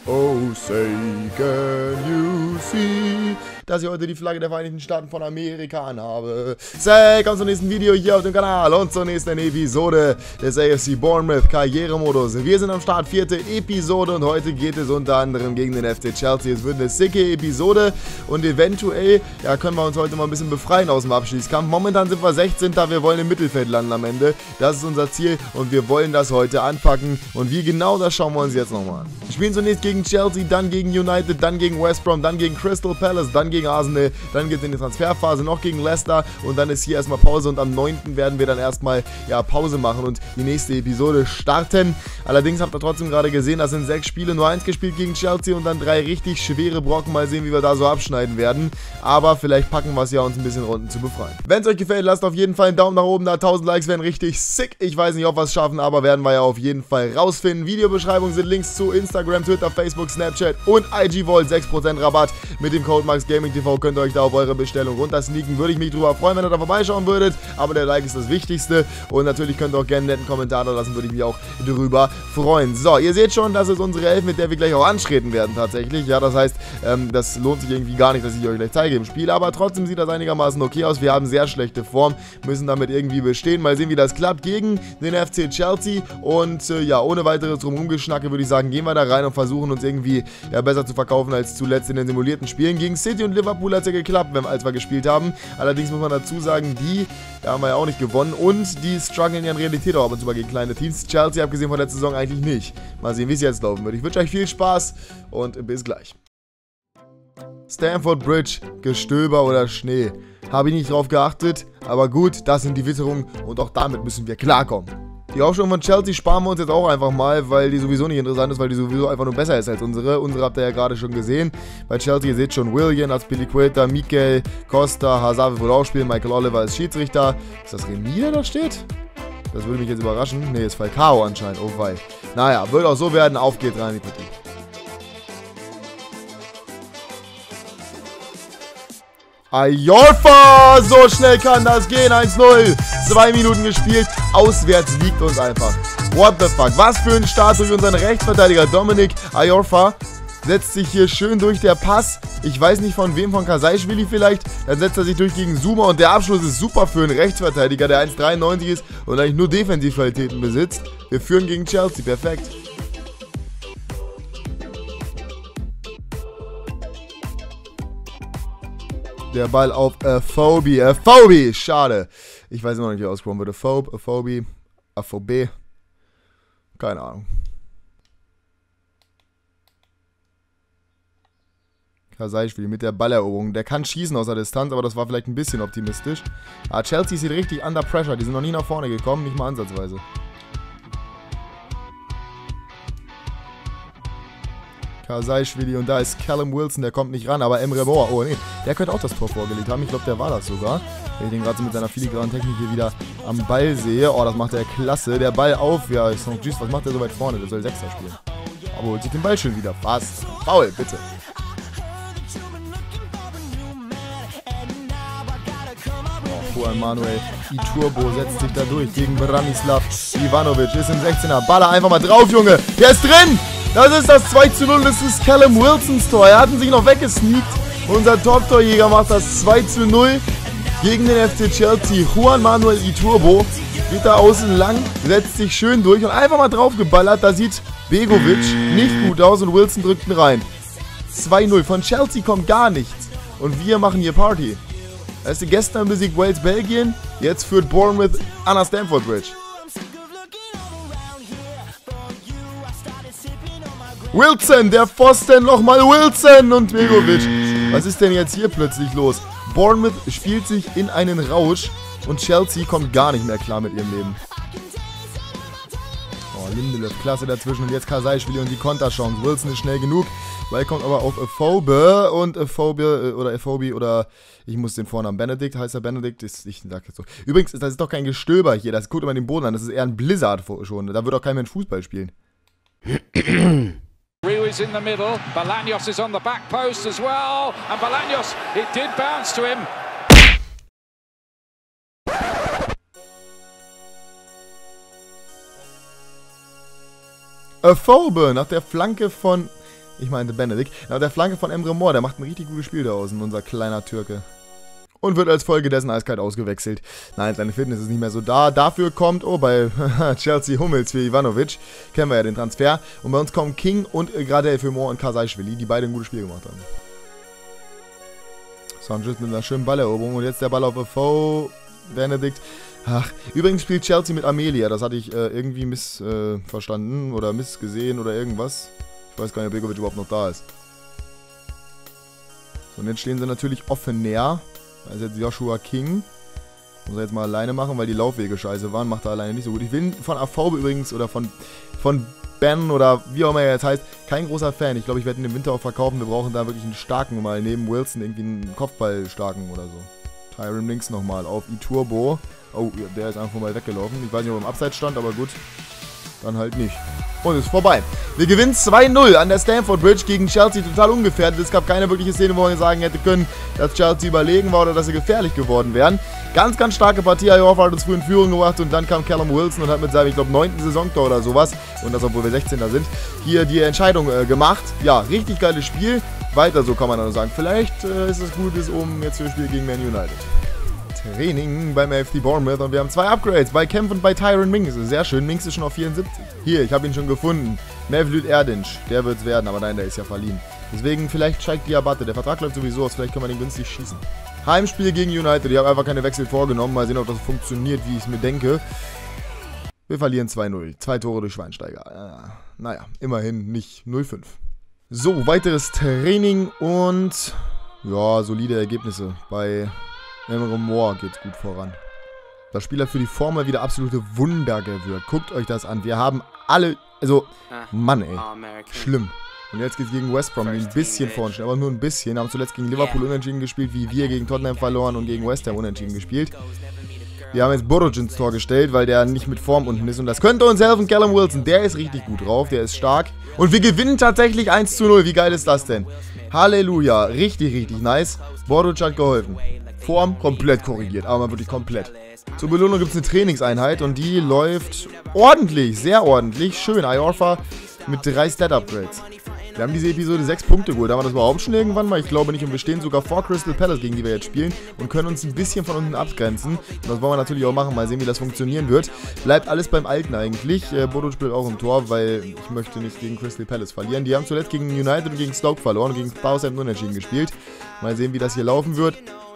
Oh, say, can you see, dass ich heute die Flagge der Vereinigten Staaten von Amerika anhabe. Say, kommt zum nächsten Video hier auf dem Kanal und zur nächsten Episode des AFC Bournemouth Karrieremodus. Wir sind am Start, 4. Episode und heute geht es unter anderem gegen den FC Chelsea. Es wird eine sicke Episode und eventuell, ja, können wir uns heute mal ein bisschen befreien aus dem Abschließkampf. Momentan sind wir 16. Wir wollen im Mittelfeld landen am Ende. Das ist unser Ziel und wir wollen das heute anpacken. Und wie genau, das schauen wir uns jetzt nochmal an. Wir spielen zunächst gegen Chelsea, dann gegen United, dann gegen West Brom, dann gegen Crystal Palace, dann gegen Arsenal, dann geht es in die Transferphase noch gegen Leicester und dann ist hier erstmal Pause und am 9. werden wir dann erstmal, ja, Pause machen und die nächste Episode starten. Allerdings habt ihr trotzdem gerade gesehen, das sind 6 Spiele, nur 1 gespielt gegen Chelsea und dann 3 richtig schwere Brocken. Mal sehen, wie wir da so abschneiden werden, aber vielleicht packen wir es ja, uns ein bisschen Runden zu befreien. Wenn es euch gefällt, lasst auf jeden Fall einen Daumen nach oben da, 1000 Likes wären richtig sick. Ich weiß nicht, ob wir es schaffen, aber werden wir ja auf jeden Fall rausfinden. Videobeschreibung sind Links zu Instagram, Twitter, Facebook, Snapchat und IG Vault. 6% Rabatt mit dem Code MaxGamingTV könnt ihr euch da auf eure Bestellung runtersneaken. Würde ich mich drüber freuen, wenn ihr da vorbeischauen würdet, aber der Like ist das Wichtigste und natürlich könnt ihr auch gerne einen netten Kommentar da lassen, würde ich mich auch drüber freuen. So, ihr seht schon, das ist unsere Elf, mit der wir gleich auch antreten werden tatsächlich. Ja, das heißt, das lohnt sich irgendwie gar nicht, dass ich euch gleich zeige im Spiel, aber trotzdem sieht das einigermaßen okay aus. Wir haben sehr schlechte Form, müssen damit irgendwie bestehen. Mal sehen, wie das klappt gegen den FC Chelsea und ja, ohne weiteres Drumherumgeschnacke würde ich sagen, gehen wir da rein und versuchen uns irgendwie, ja, besser zu verkaufen als zuletzt in den simulierten Spielen. Gegen City und Liverpool hat es ja geklappt, als wir gespielt haben. Allerdings muss man dazu sagen, die haben wir ja auch nicht gewonnen und die strugglen ja in Realität auch ab und zu mal gegen kleine Teams. Chelsea, abgesehen von der Saison, eigentlich nicht. Mal sehen, wie es jetzt laufen wird. Ich wünsche euch viel Spaß und bis gleich. Stamford Bridge, Gestöber oder Schnee. Habe ich nicht drauf geachtet, aber gut, das sind die Witterungen und auch damit müssen wir klarkommen. Die Aufstellung von Chelsea sparen wir uns jetzt auch einfach mal, weil die sowieso nicht interessant ist, weil die sowieso einfach nur besser ist als unsere. Unsere habt ihr ja gerade schon gesehen. Bei Chelsea, ihr seht schon, Willian als Piliqueta, Mikel, Costa, Hazard wird wohl auch spielen, Michael Oliver als Schiedsrichter. Ist das Remis, der da steht? Das würde mich jetzt überraschen. Ne, ist Falcao anscheinend. Oh wei. Naja, wird auch so werden. Auf geht's rein in die Partie. Ajorfa! So schnell kann das gehen. 1-0. 2 Minuten gespielt. Auswärts liegt uns einfach. What the fuck? Was für ein Start durch unseren Rechtsverteidiger Dominik Ajorfa. Setzt sich hier schön durch, der Pass. Ich weiß nicht von wem, von Kasaischwili vielleicht. Dann setzt er sich durch gegen Zuma und der Abschluss ist super für einen Rechtsverteidiger, der 1,93 ist und eigentlich nur Defensivqualitäten besitzt. Wir führen gegen Chelsea. Perfekt. Der Ball auf Afobe. Afobe! Schade. Ich weiß immer noch nicht, wie er ausgesprochen wird. Afobe. Afobe. Keine Ahnung. Kasaischwili mit der Balleroberung. Der kann schießen aus der Distanz, aber das war vielleicht ein bisschen optimistisch. Aber Chelsea sieht richtig under pressure. Die sind noch nie nach vorne gekommen, nicht mal ansatzweise. Kasaischwili und da ist Callum Wilson, der kommt nicht ran, aber Emre Mor, oh nee, der könnte auch das Tor vorgelegt haben. Ich glaube, der war das sogar. Wenn ich den gerade so mit seiner filigranen Technik hier wieder am Ball sehe. Oh, das macht er klasse. Der Ball auf, ja, ist noch süß. Was macht der so weit vorne? Der soll Sechster spielen. Aber holt sich den Ball schon wieder. Fast. Foul, bitte. Juan Manuel Iturbo setzt sich da durch gegen Branislav Ivanovic. Ist im 16er. Baller einfach mal drauf, Junge. Der ist drin! Das ist das 2:0. Das ist Callum Wilsons Tor. Er hatten sich noch weggesneakt. Unser Top-Torjäger macht das 2:0 gegen den FC Chelsea. Juan Manuel Iturbo geht da außen lang, setzt sich schön durch und einfach mal drauf geballert. Da sieht Begovic nicht gut aus und Wilson drückt ihn rein. 2:0. Von Chelsea kommt gar nichts. Und wir machen hier Party. Weißt du, gestern besiegt Wales Belgien, jetzt führt Bournemouth an der Stamford Bridge. Wilson, der Pfosten, nochmal Wilson und Begovic. Was ist denn jetzt hier plötzlich los? Bournemouth spielt sich in einen Rausch und Chelsea kommt gar nicht mehr klar mit ihrem Leben. Oh, Lindelöf, klasse dazwischen und jetzt Kasaischwili und die Konterchance. Wilson ist schnell genug. Ball kommt aber auf Afobe und Afobe oder ich muss den Vornamen Benedikt, heißt er Benedikt? Ich sag jetzt so. Übrigens, das ist doch kein Gestöber hier, das guckt immer den Boden an, das ist eher ein Blizzard schon. Da wird auch kein Mensch Fußball spielen. Ruiz in the middle, Bolaños is on the back post as well, and Bolaños, it did bounce to him. Afobe nach der Flanke von Ich meinte Benedikt. Aber der Flanke von Emre Mor, der macht ein richtig gutes Spiel da außen, unser kleiner Türke. Und wird als Folge dessen eiskalt ausgewechselt. Nein, seine Fitness ist nicht mehr so da. Dafür kommt, bei Chelsea Hummels für Ivanovic. Kennen wir ja den Transfer. Und bei uns kommen King und Gradel für Moore und Kasaischwili, die beide ein gutes Spiel gemacht haben. Sanchez mit einer schönen Balleroberung. Und jetzt der Ball auf Afoe. Benedikt. Ach, übrigens spielt Chelsea mit Amelia. Das hatte ich irgendwie missverstanden oder missgesehen oder irgendwas. Ich weiß gar nicht, ob Begovic überhaupt noch da ist. So, und jetzt stehen sie natürlich offen näher. Da ist jetzt Joshua King. Muss er jetzt mal alleine machen, weil die Laufwege scheiße waren. Macht er alleine nicht so gut. Ich bin von Afobe übrigens oder von Ben oder wie auch immer er jetzt heißt, kein großer Fan. Ich glaube, ich werde ihn im Winter auch verkaufen. Wir brauchen da wirklich einen starken, mal neben Wilson irgendwie einen Kopfball-starken oder so. Tyron Links nochmal auf Iturbo. Oh, der ist einfach mal weggelaufen. Ich weiß nicht, ob er im Abseits stand, aber gut. Dann halt nicht. Und ist vorbei. Wir gewinnen 2-0 an der Stamford Bridge gegen Chelsea, total ungefährdet. Es gab keine wirkliche Szene, wo man sagen hätte können, dass Chelsea überlegen war oder dass sie gefährlich geworden wären. Ganz, ganz starke Partie. Iorfa hat uns früh in Führung gebracht und dann kam Callum Wilson und hat mit seinem, ich glaube, 9. Saisontor oder sowas, und das obwohl wir 16er sind, hier die Entscheidung gemacht. Ja, richtig geiles Spiel. Weiter so kann man dann sagen. Vielleicht ist es gut bis oben jetzt für das Spiel gegen Man United. Training beim AFC Bournemouth und wir haben 2 Upgrades bei Kempf und bei Tyron Mings. Sehr schön, Mings ist schon auf 74. Hier, ich habe ihn schon gefunden. Mevlüt Erdinç, der wird es werden, aber nein, der ist ja verliehen. Deswegen vielleicht steigt Diabate, der Vertrag läuft sowieso aus, vielleicht können wir den günstig schießen. Heimspiel gegen United, ich habe einfach keine Wechsel vorgenommen, mal sehen, ob das funktioniert, wie ich es mir denke. Wir verlieren 2-0, 2 Tore durch Schweinsteiger. Naja, immerhin nicht 0-5. So, weiteres Training und ja, solide Ergebnisse bei Emre Mor geht's gut voran. Das Spiel hat für die Form mal wieder absolute Wunder gewirkt. Guckt euch das an. Wir haben alle, also, Mann ey, schlimm. Und jetzt geht's gegen West Brom, die ein bisschen vorne stehen, aber nur ein bisschen. Haben zuletzt gegen Liverpool unentschieden gespielt, wie wir gegen Tottenham verloren und gegen West Ham unentschieden gespielt. Wir haben jetzt Boruc ins Tor gestellt, weil der nicht mit Form unten ist. Und das könnte uns helfen. Callum Wilson, der ist richtig gut drauf, der ist stark. Und wir gewinnen tatsächlich 1-0. Wie geil ist das denn? Halleluja, richtig, richtig nice. Boruc hat geholfen. Form komplett korrigiert, aber mal wirklich komplett. Zur Belohnung gibt es eine Trainingseinheit und die läuft ordentlich, sehr ordentlich. Schön, Iorfa mit 3 Stat-Upgrades. Wir haben diese Episode 6 Punkte geholt. Haben wir das überhaupt schon irgendwann mal? Ich glaube nicht. Und wir stehen sogar vor Crystal Palace, gegen die wir jetzt spielen. Und können uns ein bisschen von unten abgrenzen. Und das wollen wir natürlich auch machen. Mal sehen, wie das funktionieren wird. Bleibt alles beim Alten eigentlich. Bodo spielt auch im Tor, weil ich möchte nicht gegen Crystal Palace verlieren. Die haben zuletzt gegen United und gegen Stoke verloren und gegen Southampton unentschieden gespielt. Mal sehen, wie das hier laufen wird.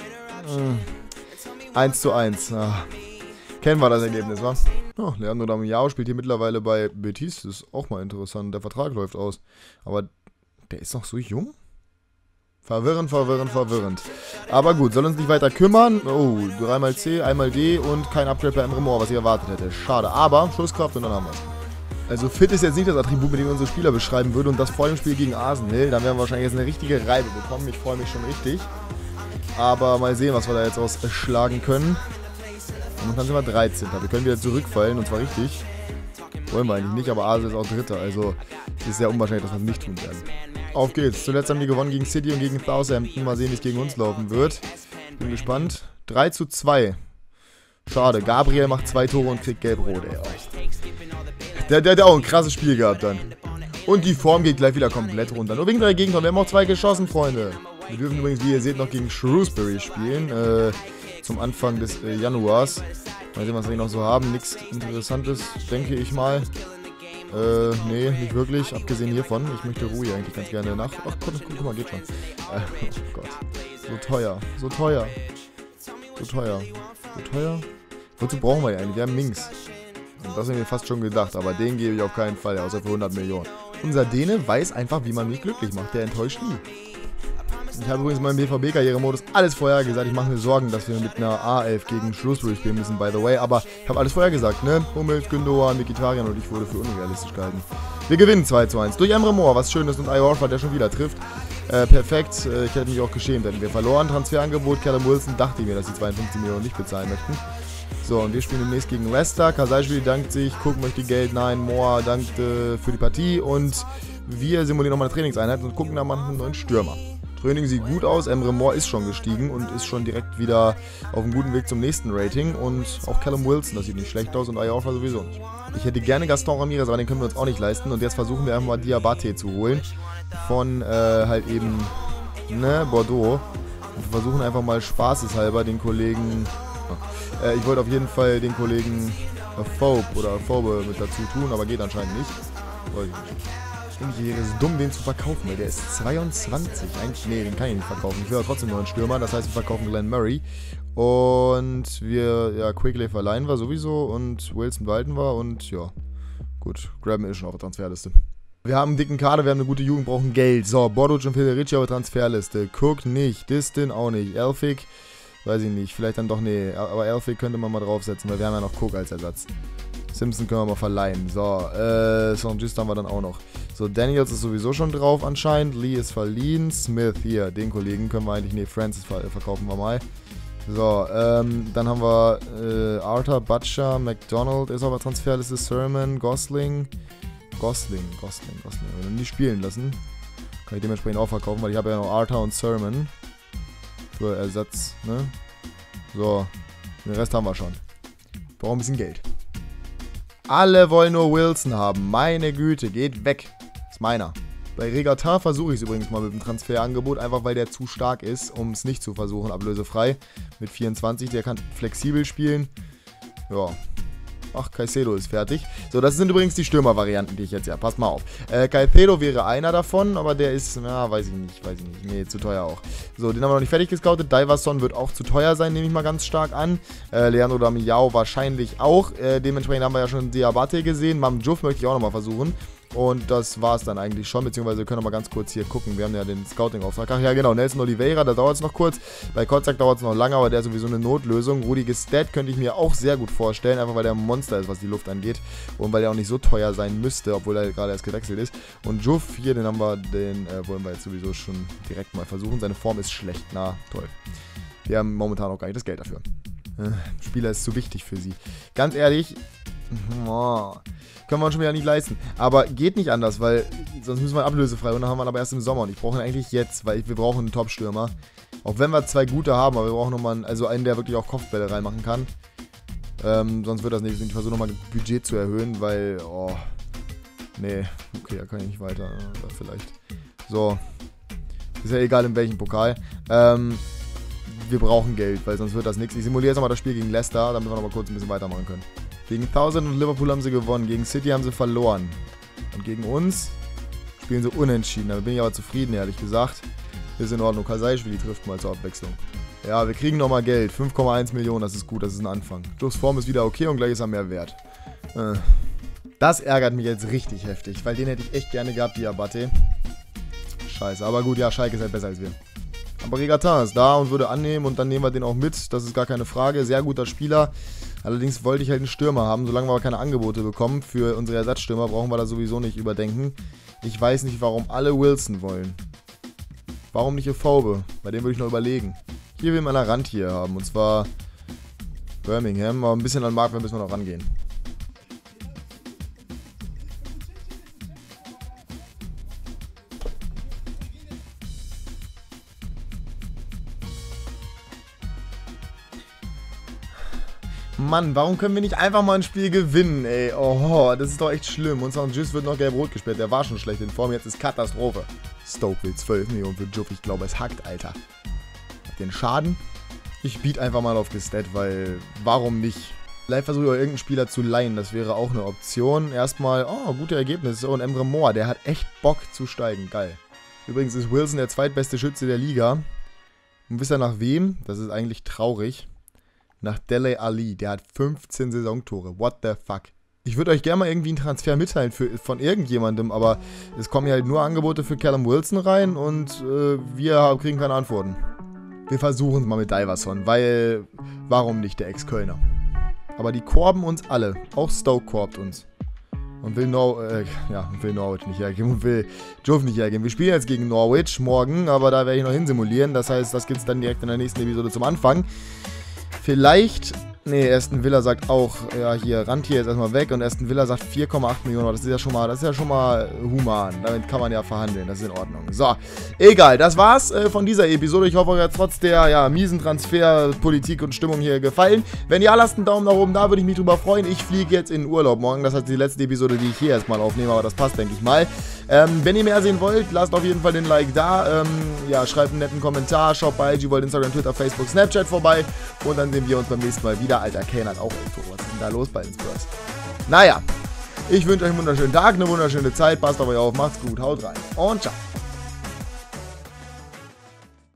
1:1. Kennen wir das Ergebnis, wa? Oh, Leandro Damião spielt hier mittlerweile bei Betis. Das ist auch mal interessant. Der Vertrag läuft aus. Aber der ist noch so jung? Verwirrend, verwirrend, verwirrend. Aber gut, soll uns nicht weiter kümmern. Oh, 3x C, 1x D und kein Upgrade bei Emre Mor, was ich erwartet hätte. Schade, aber Schusskraft und dann haben wir es. Also fit ist jetzt nicht das Attribut, mit dem unsere Spieler beschreiben würde. Und das vor dem Spiel gegen Arsenal. Dann werden wir wahrscheinlich jetzt eine richtige Reibe bekommen. Ich freue mich schon richtig. Aber mal sehen, was wir da jetzt ausschlagen können. Und dann sind wir 13. Wir können wieder zurückfallen, und zwar richtig. Wollen wir eigentlich nicht, aber Arsenal ist auch Dritter. Also es ist sehr unwahrscheinlich, dass wir es nicht tun werden. Auf geht's. Zuletzt haben die gewonnen gegen City und gegen Southampton. Mal sehen, wie es gegen uns laufen wird. Bin gespannt. 3:2. Schade. Gabriel macht 2 Tore und kriegt gelb-rot, ey. Der hat auch ein krasses Spiel gehabt dann. Und die Form geht gleich wieder komplett runter. Nur wegen 3 Gegentoren. Wir haben auch 2 geschossen, Freunde. Wir dürfen übrigens, wie ihr seht, noch gegen Shrewsbury spielen. Zum Anfang des Januars. Mal sehen, was wir noch so haben. Nichts Interessantes, denke ich mal. Nee, nicht wirklich. Abgesehen hiervon. Ich möchte Rui eigentlich ganz gerne nach... Ach, guck mal, geht schon. Oh Gott. So teuer. So teuer. So teuer. So teuer. Wozu brauchen wir ja eigentlich? Wir haben Mings. Und das haben wir fast schon gedacht. Aber den gebe ich auf keinen Fall, außer für 100 Millionen. Unser Däne weiß einfach, wie man mich glücklich macht. Der enttäuscht nie. Ich habe übrigens in meinem BVB-Karrieremodus alles vorher gesagt. Ich mache mir Sorgen, dass wir mit einer A11 gegen Shrewsbury spielen müssen, by the way. Aber ich habe alles vorher gesagt, ne? Hummels, Gündogan, Mkhitaryan und ich wurde für unrealistisch gehalten. Wir gewinnen 2:1 durch Emre Mor, was schön ist, und Iorfa, der schon wieder trifft. Perfekt. Ich hätte mich auch geschämt, hätten wir verloren. Transferangebot, Callum Wilson dachte ich mir, dass die 52 Millionen nicht bezahlen möchten. So, und wir spielen demnächst gegen Leicester. Kasaischwili dankt sich, Cook möchte Geld, nein, Mor dankt für die Partie. Und wir simulieren nochmal eine Trainingseinheit und gucken nach einem neuen Stürmer. Training sieht gut aus, Emre Moore ist schon gestiegen und ist schon direkt wieder auf einem guten Weg zum nächsten Rating. Und auch Callum Wilson, das sieht nicht schlecht aus und Ayarfa sowieso nicht. Ich hätte gerne Gaston Ramirez, aber den können wir uns auch nicht leisten. Und jetzt versuchen wir einfach mal Diabate zu holen von halt eben Bordeaux. Und wir versuchen einfach mal spaßeshalber den Kollegen... ich wollte auf jeden Fall den Kollegen Phobe mit dazu tun, aber geht anscheinend nicht. Ich denke, hier ist es dumm, den zu verkaufen, weil der ist 22. Eigentlich, nee, den kann ich nicht verkaufen. Ich will aber trotzdem nur einen Stürmer, das heißt, wir verkaufen Glenn Murray. Und Quigley verleihen wir sowieso und Wilson behalten wir und ja, gut, Grabben ist schon auf der Transferliste. Wir haben einen dicken Kader, wir haben eine gute Jugend, brauchen Geld. So, Borduc und Federici auf der Transferliste. Cook nicht, Distin auch nicht, Elphick, weiß ich nicht, vielleicht dann doch, nee, aber Elphick könnte man mal draufsetzen, weil wir haben ja noch Cook als Ersatz. Simpson können wir mal verleihen. So, Saint-Just haben wir dann auch noch. So, Daniels ist sowieso schon drauf anscheinend. Lee ist verliehen. Smith, hier, den Kollegen können wir eigentlich, nee, Francis verkaufen wir mal. So, dann haben wir Arthur, Butcher, McDonald ist auf der Transferliste, Sermon, Gosling. Gosling. Wenn wir die spielen lassen, kann ich dementsprechend auch verkaufen, weil ich habe ja noch Arthur und Sermon für Ersatz, ne? So, den Rest haben wir schon. Brauchen ein bisschen Geld. Alle wollen nur Wilson haben. Meine Güte, geht weg. Ist meiner. Bei Regatta versuche ich es übrigens mal mit dem Transferangebot, einfach weil der zu stark ist, um es nicht zu versuchen, ablösefrei. Mit 24, der kann flexibel spielen. Ja. Ach, Caicedo ist fertig. So, das sind übrigens die Stürmer-Varianten, die ich jetzt, ja, passt mal auf. Caicedo wäre einer davon, aber der ist, ja, weiß ich nicht. Nee, zu teuer auch. So, den haben wir noch nicht fertig gescoutet. Diverson wird auch zu teuer sein, nehme ich mal ganz stark an. Leandro Damiao wahrscheinlich auch. Dementsprechend haben wir ja schon Diabate gesehen. Mam Diouf möchte ich auch nochmal versuchen. Und das war es dann eigentlich schon, beziehungsweise wir können noch mal ganz kurz hier gucken. Wir haben ja den Scouting-Auftrag. Ach ja, genau, Nelson Oliveira, da dauert es noch kurz. Bei Kotzak dauert es noch lange, aber der ist sowieso eine Notlösung. Rudi Gestede könnte ich mir auch sehr gut vorstellen, einfach weil der ein Monster ist, was die Luft angeht. Und weil der auch nicht so teuer sein müsste, obwohl er gerade erst gewechselt ist. Und Juff hier, den wollen wir jetzt sowieso schon direkt mal versuchen. Seine Form ist schlecht. Na, toll. Wir haben momentan auch gar nicht das Geld dafür. Spieler ist zu wichtig für sie. Ganz ehrlich, können wir uns schon wieder nicht leisten. Aber geht nicht anders, weil sonst müssen wir ablösefrei und dann haben wir aber erst im Sommer. Und ich brauche ihn eigentlich jetzt, weil wir brauchen einen Top-Stürmer. Auch wenn wir 2 gute haben, aber wir brauchen nochmal einen, der wirklich auch Kopfbälle reinmachen kann. Sonst wird das nicht. Ich versuche nochmal das Budget zu erhöhen, weil, nee, okay, da kann ich nicht weiter. Vielleicht. So. Ist ja egal in welchem Pokal. Wir brauchen Geld, weil sonst wird das nichts. Ich simuliere jetzt nochmal das Spiel gegen Leicester, damit wir nochmal kurz ein bisschen weitermachen können. Gegen 1000 und Liverpool haben sie gewonnen, gegen City haben sie verloren. Und gegen uns spielen sie unentschieden. Da bin ich aber zufrieden, ehrlich gesagt. Ist in Ordnung. Kasaischwili trifft mal zur Abwechslung. Ja, wir kriegen nochmal Geld. 5,1 Millionen, das ist gut, das ist ein Anfang. Plus Form ist wieder okay und gleich ist er mehr wert. Das ärgert mich jetzt richtig heftig, weil den hätte ich echt gerne gehabt, Diabate. Scheiße, aber gut, ja, Schalke ist halt besser als wir. Aber Regatta ist da und würde annehmen und dann nehmen wir den auch mit. Das ist gar keine Frage. Sehr guter Spieler. Allerdings wollte ich halt einen Stürmer haben. Solange wir aber keine Angebote bekommen für unsere Ersatzstürmer, brauchen wir da sowieso nicht überdenken. Ich weiß nicht, warum alle Wilson wollen. Warum nicht Phobe? Bei dem würde ich noch überlegen. Hier will man eine Rand hier haben. Und zwar Birmingham. Aber ein bisschen an Marktwert müssen wir noch rangehen. Mann, warum können wir nicht einfach mal ein Spiel gewinnen, ey? Oh, das ist doch echt schlimm. Und Saint-Just wird noch gelb-rot gesperrt. Der war schon schlecht in Form, jetzt ist Katastrophe. Stoke will 12 Millionen für Juff. Ich glaube, es hackt, Alter. Hat den Schaden? Ich biete einfach mal auf Gestede, weil warum nicht? Vielleicht versuche ich auch irgendeinen Spieler zu leihen. Das wäre auch eine Option. Erstmal, gute Ergebnisse. Und Emre Moore, der hat echt Bock zu steigen. Geil. Übrigens ist Wilson der zweitbeste Schütze der Liga. Und wisst ihr nach wem? Das ist eigentlich traurig. Nach Dele Alli. Der hat 15 Saisontore. What the fuck? Ich würde euch gerne mal irgendwie einen Transfer mitteilen von irgendjemandem, aber es kommen hier halt nur Angebote für Callum Wilson rein und wir kriegen keine Antworten. Wir versuchen es mal mit Diverson, weil warum nicht der Ex-Kölner? Aber die korben uns alle. Auch Stoke korbt uns. Und will Norwich nicht hergeben und will Juff nicht hergeben. Wir spielen jetzt gegen Norwich morgen, aber da werde ich noch hinsimulieren. Das heißt, das gibt es dann direkt in der nächsten Episode zum Anfang. Vielleicht Nee, Aston Villa sagt auch, ja hier, Randtier ist erstmal weg und Aston Villa sagt 4,8 Millionen. Das ist ja schon mal human. Damit kann man ja verhandeln, das ist in Ordnung. So, egal, das war's von dieser Episode. Ich hoffe, euch hat trotz der miesen Transferpolitik und Stimmung hier gefallen. Wenn ihr lasst einen Daumen nach oben da, würde ich mich drüber freuen. Ich fliege jetzt in den Urlaub morgen. Das ist die letzte Episode, die ich hier erstmal aufnehme, aber das passt, denke ich mal. Wenn ihr mehr sehen wollt, lasst auf jeden Fall den Like da. Ja, schreibt einen netten Kommentar, schaut bei IG, Instagram, Twitter, Facebook, Snapchat vorbei und dann sehen wir uns beim nächsten Mal wieder. Alter, Kane hat auch 11 Tore. Was ist denn da los bei den Spurs? Naja, ich wünsche euch einen wunderschönen Tag, eine wunderschöne Zeit. Passt auf euch auf, macht's gut, haut rein und ciao.